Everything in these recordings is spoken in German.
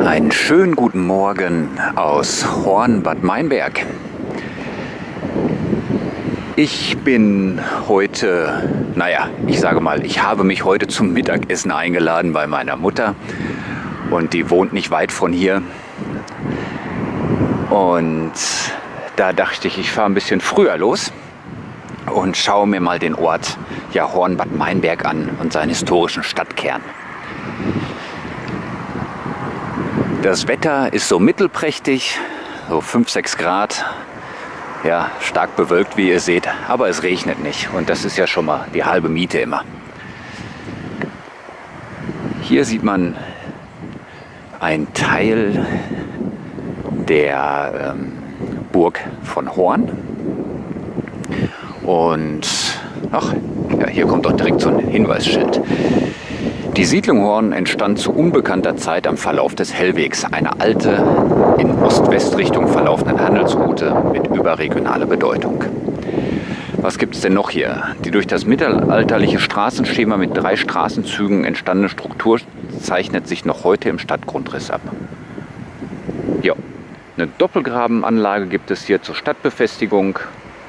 Einen schönen guten Morgen aus Horn, Bad Meinberg. Ich bin heute, ich sage mal, ich habe mich heute zum Mittagessen eingeladen bei meiner Mutter und die wohnt nicht weit von hier. Und da dachte ich fahre ein bisschen früher los und schaue mir mal den Ort Horn, Bad Meinberg an und seinen historischen Stadtkern. Das Wetter ist so mittelprächtig, so 5, 6 Grad, ja, stark bewölkt, wie ihr seht, aber es regnet nicht und das ist ja schon mal die halbe Miete immer. Hier sieht man einen Teil der Burg von Horn und hier kommt auch direkt so ein Hinweisschild. Die Siedlung Horn entstand zu unbekannter Zeit am Verlauf des Hellwegs, eine alte, in Ost-West-Richtung verlaufende Handelsroute mit überregionaler Bedeutung. Was gibt es denn noch hier? Die durch das mittelalterliche Straßenschema mit 3 Straßenzügen entstandene Struktur zeichnet sich noch heute im Stadtgrundriss ab. Ja, eine Doppelgrabenanlage gibt es hier zur Stadtbefestigung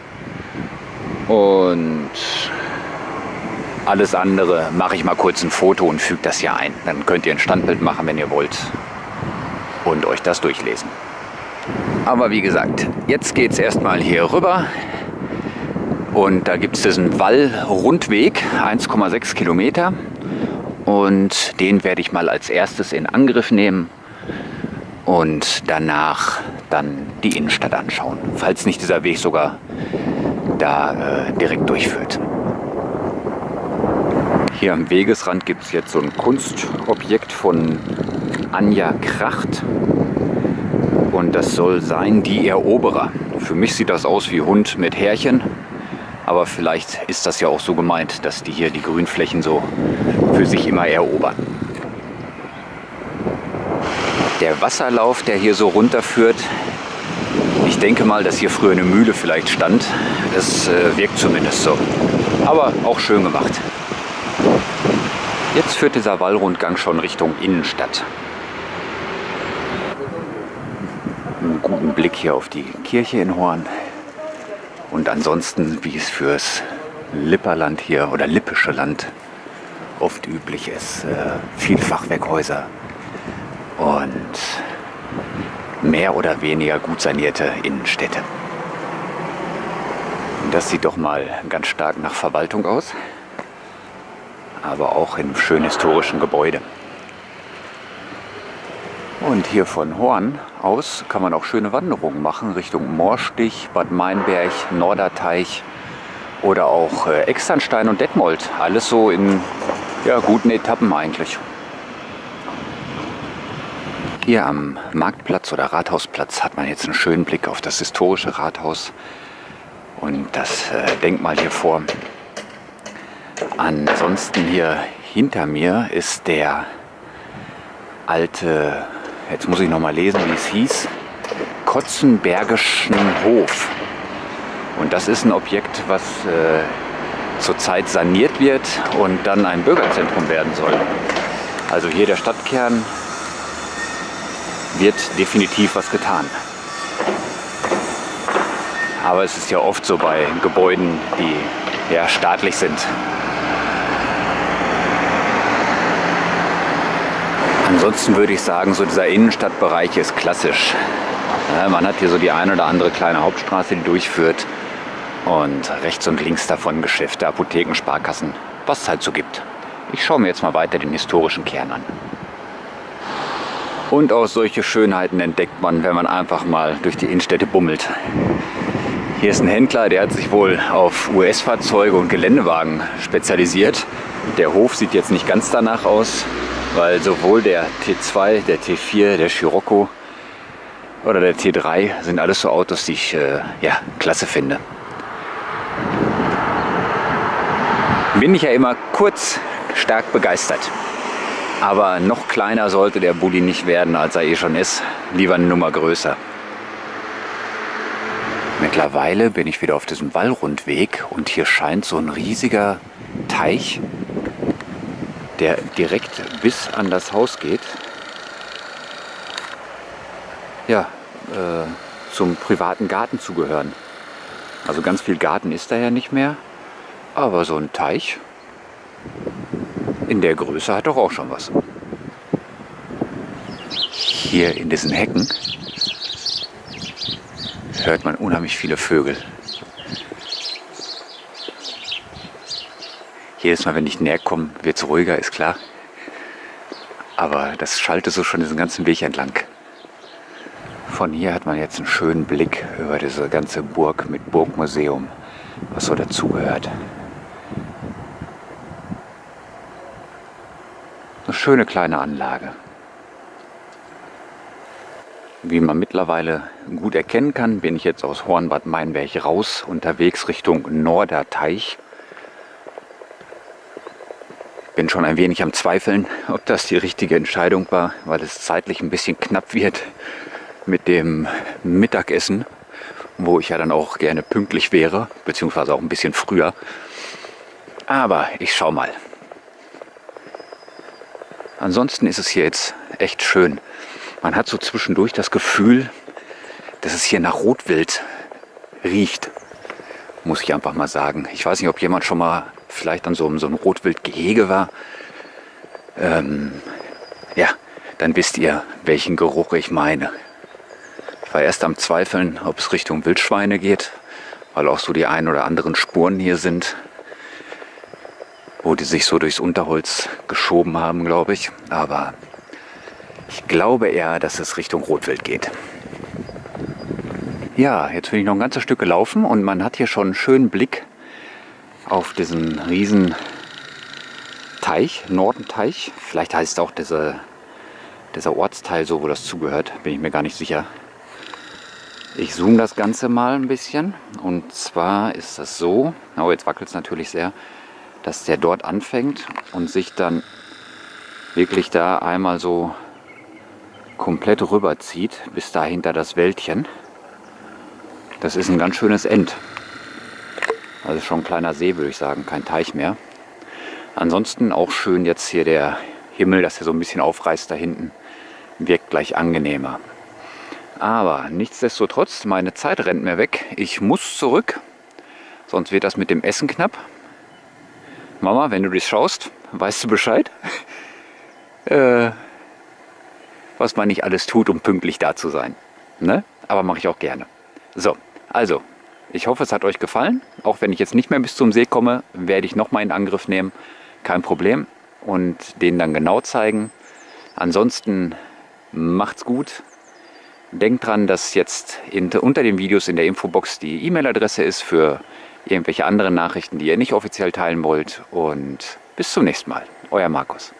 und alles andere mache ich mal kurz ein Foto und füge das hier ein. Dann könnt ihr ein Standbild machen, wenn ihr wollt und euch das durchlesen. Aber wie gesagt, jetzt geht es erstmal hier rüber und da gibt es diesen Wallrundweg, 1,6 Kilometer und den werde ich mal als erstes in Angriff nehmen und danach dann die Innenstadt anschauen, falls nicht dieser Weg sogar da direkt durchführt. Hier am Wegesrand gibt es jetzt so ein Kunstobjekt von Anja Kracht und das soll sein die Eroberer. Für mich sieht das aus wie Hund mit Härchen, aber vielleicht ist das ja auch so gemeint, dass die hier die Grünflächen so für sich immer erobern. Der Wasserlauf, der hier so runterführt, ich denke mal, dass hier früher eine Mühle vielleicht stand. Das wirkt zumindest so, aber auch schön gemacht. Jetzt führt dieser Wallrundgang schon Richtung Innenstadt. Einen guten Blick hier auf die Kirche in Horn. Und ansonsten, wie es fürs Lipperland hier oder Lippische Land oft üblich ist, viel Fachwerkhäuser und mehr oder weniger gut sanierte Innenstädte. Das sieht doch mal ganz stark nach Verwaltung aus, aber auch in einem schönen historischen Gebäude. Und hier von Horn aus kann man auch schöne Wanderungen machen Richtung Moorstich, Bad Meinberg, Norderteich oder auch Externstein und Detmold. Alles so in guten Etappen eigentlich. Hier am Marktplatz oder Rathausplatz hat man jetzt einen schönen Blick auf das historische Rathaus und das Denkmal hier vor. Ansonsten hier hinter mir ist der alte, jetzt muss ich noch mal lesen, wie es hieß, Kotzenbergischen Hof. Und das ist ein Objekt, was zurzeit saniert wird und dann ein Bürgerzentrum werden soll. Also hier der Stadtkern wird definitiv was getan. Aber es ist ja oft so bei Gebäuden, die staatlich sind. Ansonsten würde ich sagen, so dieser Innenstadtbereich ist klassisch. Ja, man hat hier so die eine oder andere kleine Hauptstraße, die durchführt. Und rechts und links davon Geschäfte, Apotheken, Sparkassen, was es halt so gibt. Ich schaue mir jetzt mal weiter den historischen Kern an. Und auch solche Schönheiten entdeckt man, wenn man einfach mal durch die Innenstädte bummelt. Hier ist ein Händler, der hat sich wohl auf US-Fahrzeuge und Geländewagen spezialisiert. Der Hof sieht jetzt nicht ganz danach aus, weil sowohl der T2, der T4, der Scirocco oder der T3 sind alles so Autos, die ich klasse finde. Bin ich ja immer kurz stark begeistert. Aber noch kleiner sollte der Bulli nicht werden, als er schon ist. Lieber eine Nummer größer. Mittlerweile bin ich wieder auf diesem Wallrundweg und hier scheint so ein riesiger Teich, der direkt bis an das Haus geht. ja, zum privaten Garten zu gehören. Also ganz viel Garten ist da ja nicht mehr, aber so ein Teich in der Größe hat doch auch schon was. Hier in diesen Hecken hört man unheimlich viele Vögel. Jedes Mal, wenn ich näher komme, wird es ruhiger, ist klar. Aber das schallte so schon diesen ganzen Weg entlang. Von hier hat man jetzt einen schönen Blick über diese ganze Burg mit Burgmuseum, was so dazugehört. Eine schöne kleine Anlage. Wie man mittlerweile gut erkennen kann, bin ich jetzt aus Hornbad Meinberg raus, unterwegs Richtung Norderteich. Bin schon ein wenig am Zweifeln, ob das die richtige Entscheidung war, weil es zeitlich ein bisschen knapp wird mit dem Mittagessen, wo ich ja dann auch gerne pünktlich wäre, beziehungsweise auch ein bisschen früher. Aber ich schau mal. Ansonsten ist es hier jetzt echt schön. Man hat so zwischendurch das Gefühl, dass es hier nach Rotwild riecht, muss ich einfach mal sagen. Ich weiß nicht, ob jemand schon mal vielleicht an so einem Rotwildgehege war. Ja, dann wisst ihr, welchen Geruch ich meine. Ich war erst am Zweifeln, ob es Richtung Wildschweine geht, weil auch so die ein oder anderen Spuren hier sind, wo die sich so durchs Unterholz geschoben haben, glaube ich. Aber ich glaube eher, dass es Richtung Rotwild geht. Ja, jetzt bin ich noch ein ganzes Stück gelaufen und man hat hier schon einen schönen Blick auf diesen riesen Teich, Nordenteich. Vielleicht heißt auch dieser Ortsteil so, wo das zugehört, bin ich mir gar nicht sicher. Ich zoome das Ganze mal ein bisschen. Und zwar ist das so, oh, jetzt wackelt es natürlich sehr, dass der dort anfängt und sich dann wirklich da einmal so komplett rüberzieht, bis da hinter das Wäldchen. Das ist ein ganz schönes End. Also schon ein kleiner See, würde ich sagen, kein Teich mehr. Ansonsten auch schön jetzt hier der Himmel, dass er so ein bisschen aufreißt da hinten, wirkt gleich angenehmer. Aber nichtsdestotrotz, meine Zeit rennt mir weg. Ich muss zurück, sonst wird das mit dem Essen knapp. Mama, wenn du das schaust, weißt du Bescheid? Was man nicht alles tut, um pünktlich da zu sein. Ne? Aber mache ich auch gerne. So, also, ich hoffe, es hat euch gefallen. Auch wenn ich jetzt nicht mehr bis zum See komme, werde ich nochmal in Angriff nehmen. Kein Problem. Und den dann genau zeigen. Ansonsten macht's gut. Denkt dran, dass jetzt unter den Videos in der Infobox die E-Mail-Adresse ist für irgendwelche anderen Nachrichten, die ihr nicht offiziell teilen wollt. Und bis zum nächsten Mal. Euer Markus.